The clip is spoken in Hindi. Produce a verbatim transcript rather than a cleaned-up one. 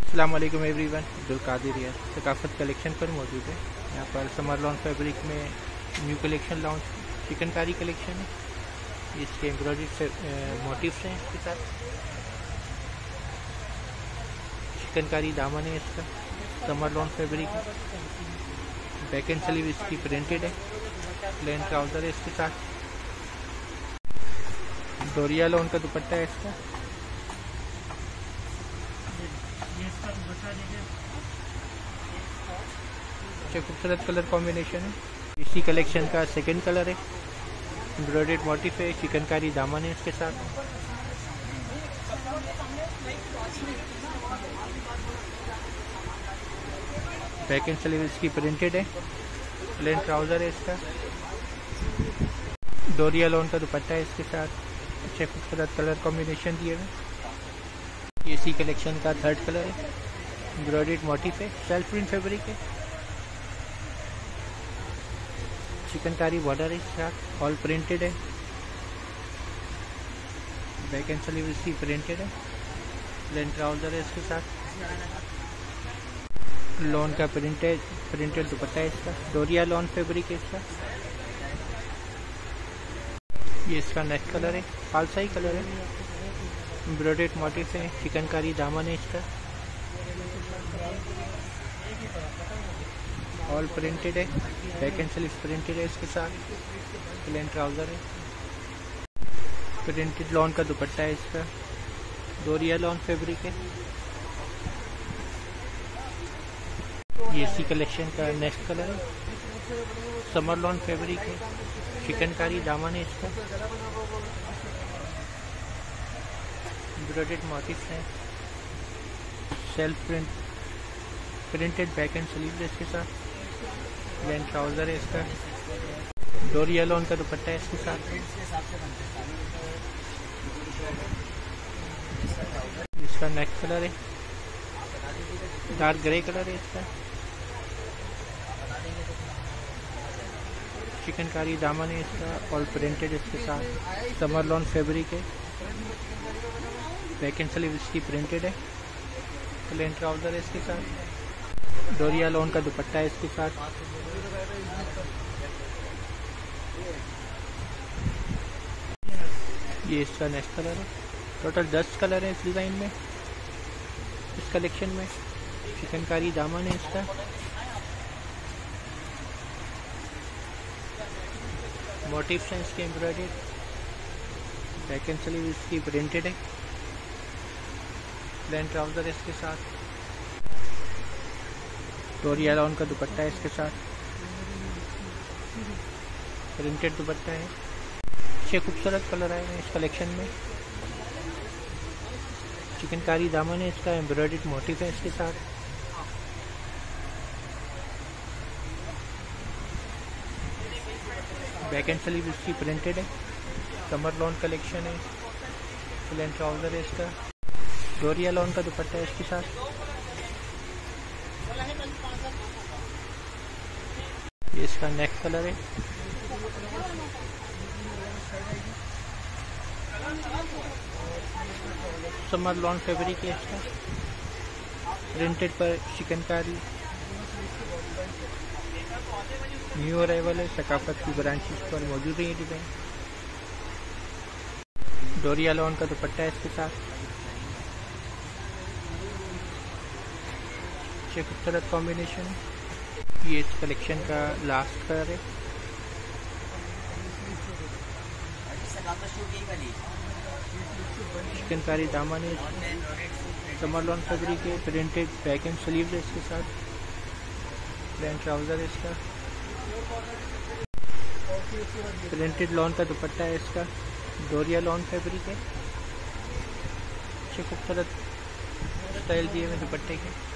अस्सलाम वालेकुम एवरीवन, अब्दुल कादिर है सकाफत कलेक्शन पर मौजूद है। यहाँ पर समर लॉन फैब्रिक में new collection launch chikankari collection है। इसके एम्ब्रॉयडरी मोटिव्स हैं इसके साथ। चिकनकारी दामन है इसका, समर लॉन फैब्रिक है। बैक एंड स्लीव इसकी प्रिंटेड है। प्लेन ट्राउजर है इसके साथ। डोरिया लॉन का दुपट्टा है इसका। अच्छा खूबसूरत कलर कॉम्बिनेशन है। इसी कलेक्शन का सेकंड कलर है। एम्ब्रॉयडर्ड मोटिफ है। चिकनकारी दामन है इसके साथ। बैक एंड स्लीव इसकी प्रिंटेड है। प्लेन ट्राउजर है इसका। डोरिया लॉन का दुपट्टा है इसके साथ। अच्छे खूबसूरत कलर कॉम्बिनेशन दिए हुए। इसी कलेक्शन का थर्ड कलर है। एम्ब्रॉयडर्ड मोटिफ है। सेल्फ प्रिंट फैब्रिक है। चिकनकारी बॉर्डर है इसके साथ। ऑल प्रिंटेड है। बैक एंड स्लीव इसकी प्रिंटेड है। प्लेन ट्राउजर है इसके साथ। लॉन का प्रिंटेड प्रिंटेड दुपट्टा है इसका। डोरिया लॉन फैब्रिक है इसका। ये इसका नेक्स्ट कलर है। फालसाई कलर है। एम्ब्रॉयडर्ड मोटिफ है। चिकनकारी दामन है इसका। ऑल प्रिंटेड है। बैक एंड स्लीव प्रिंटेड है इसके साथ। प्लेन ट्राउजर है। प्रिंटेड लॉन का दुपट्टा है इसका। डोरिया लॉन फैब्रिक है। ये इसी कलेक्शन का नेक्स्ट कलर है। समर लॉन फैब्रिक है। चिकनकारी दामन है इसका। एम्ब्रॉयडर्ड मोटिफ है। Self print printed back and sleeve है इसके साथ। प्लेन ट्राउजर है इसका। डोरिया लॉन का दुपट्टा है इसके साथ। इसका नेक्स्ट कलर है। डार्क ग्रे कलर है इसका। चिकनकारी दामन है इसका। ऑल प्रिंटेड इसके साथ। समर लॉन फैब्रिक है। बैक एंड स्लीव इसकी प्रिंटेड है। प्लेन ट्राउजर है इसके साथ। डोरिया लॉन का दुपट्टा है इसके साथ। ये इसका नेक्स्ट कलर है। टोटल दस कलर है इस डिज़ाइन में, इस कलेक्शन में। चिकनकारी दामन है इसका। मोटिव्स हैं इसके एम्ब्रॉयडर्ड। बैक एंड स्लीव इसकी प्रिंटेड है। प्लेन ट्राउजर है इसके साथ। डोरिया लॉन का दुपट्टा है इसके साथ। प्रिंटेड दुपट्टा है। अच्छे खूबसूरत कलर आए हैं इस कलेक्शन में। चिकनकारी दामन है इसका। एम्ब्रॉयडर्ड मोटिफ है इसके साथ। बैक एंड स्लीव इसकी प्रिंटेड है। समर लॉन कलेक्शन है। प्लेन ट्राउजर है इसका। डोरिया लॉन का दुपट्टा है इसके साथ। ये इसका नेक्स्ट कलर है। समर लॉन फैब्रिक है इसका। प्रिंटेड पर चिकनकारी। न्यू अराइवल है। सकाफत की ब्रांचेस पर मौजूद है ये डिजाइन। डोरिया लॉन का दुपट्टा है इसके साथ। अच्छे खूबसूरत कॉम्बिनेशन है। ये इस कलेक्शन का लास्ट कलर है। चिकनकारी दामन है। समर लॉन फैब्रिक है। प्रिंटेड बैक एंड स्लीव है इसके साथ। प्लेन ट्राउजर है इसका। प्रिंटेड लॉन का दुपट्टा है इसका। डोरिया लॉन फैब्रिक है। अच्छे खूबसूरत स्टाइल दिए हुए दुपट्टे के।